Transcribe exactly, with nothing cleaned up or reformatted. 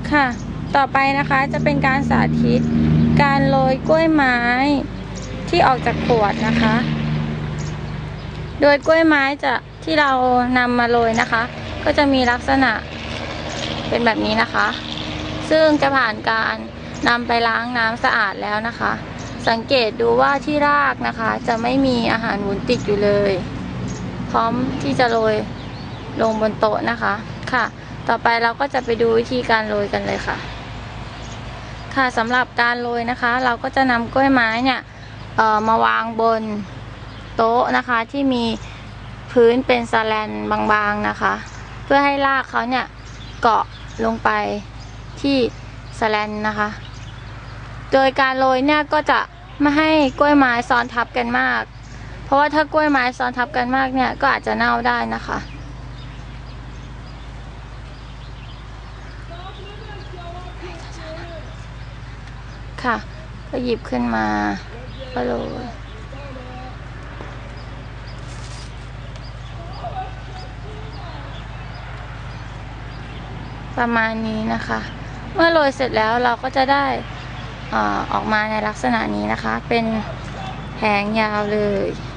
ค่ะต่อไปนะคะจะเป็นการสาธิตการโรยกล้วยไม้ที่ออกจากขวดนะคะโดยกล้วยไม้จะที่เรานำมาโรยนะคะก็จะมีลักษณะเป็นแบบนี้นะคะซึ่งจะผ่านการนำไปล้างน้ำสะอาดแล้วนะคะสังเกตดูว่าที่รากนะคะจะไม่มีอาหารหมุนติดอยู่เลยพร้อมที่จะโรยลงบนโต๊ะนะคะค่ะต่อไปเราก็จะไปดูวิธีการโรยกันเลยค่ะค่ะสำหรับการโรยนะคะเราก็จะนำกล้วยไม้เนี่ยเอ่อมาวางบนโต๊ะนะคะที่มีพื้นเป็นสแลนบางๆนะคะเพื่อให้รากเขาเนี่ยเกาะลงไปที่สแลนนะคะโดยการโรยเนี่ยก็จะไม่ให้กล้วยไม้ซ้อนทับกันมากเพราะว่าถ้ากล้วยไม้ซ้อนทับกันมากเนี่ยก็อาจจะเน่าได้นะคะค่ะก็หยิบขึ้นมาก็โรยประมาณนี้นะคะเมื่อโรยเสร็จแล้วเราก็จะได้ออกมาในลักษณะนี้นะคะเป็นแผงยาวเลย